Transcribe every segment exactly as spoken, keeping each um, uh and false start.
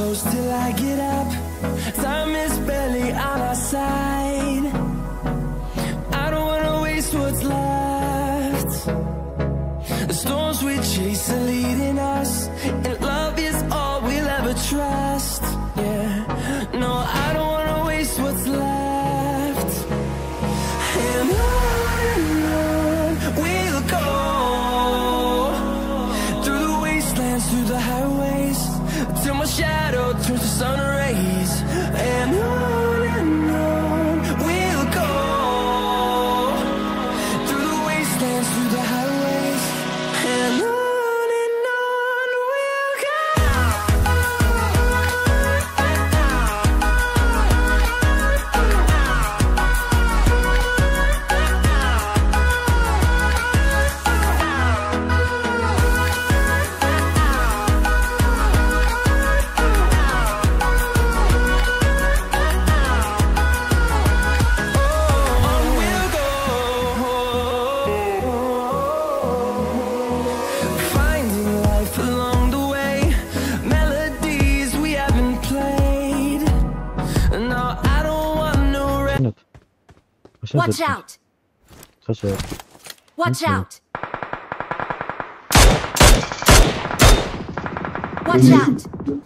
close till I get up. Time is barely on our side. I don't wanna waste what's left. The storms we chase are leading us, and love is all we'll ever trust. Yeah, no, I don't wanna waste what's left. And on and on we'll go, through the wastelands, through the highways, till my shadow turns to sun rays. And on and on we'll go, through the wastelands, through the highways, and on and on we'll go. Watch out! Watch out! Watch out!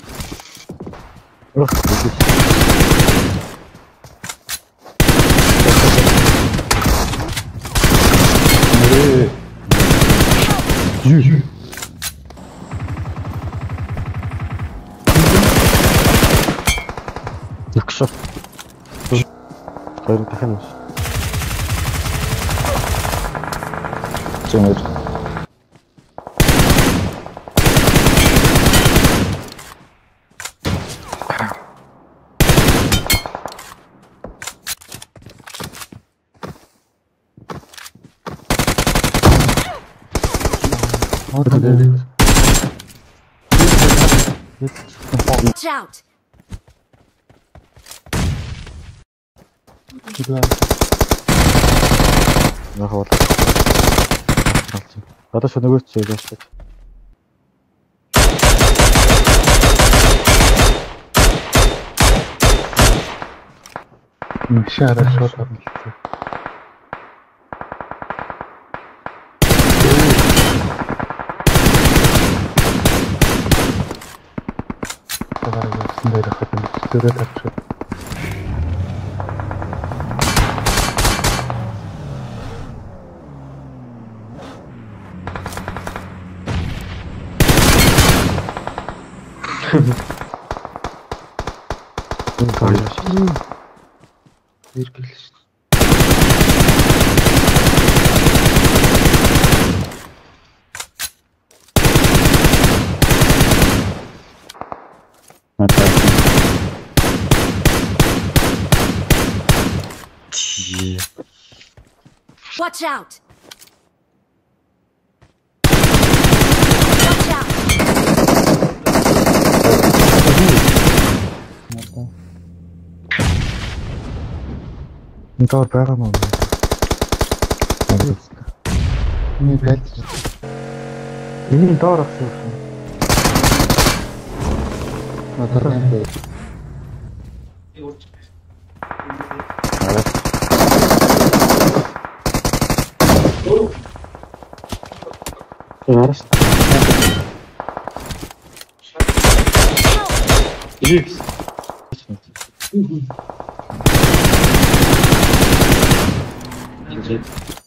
Yakışır. Gayrı tekemiz. Cemil. Watch out! Нахавал. Одоо ч нөгөөч чиглэж шүү. Машаараа шууд орно. Тагаар явсан дээр хатан зөрөө тавьчих. Иргэлж. Watch out! Тоор байгаа мó. Миний бэлж. Миний доор авсан. Надад энэ. Яраш. Икс. Thank you.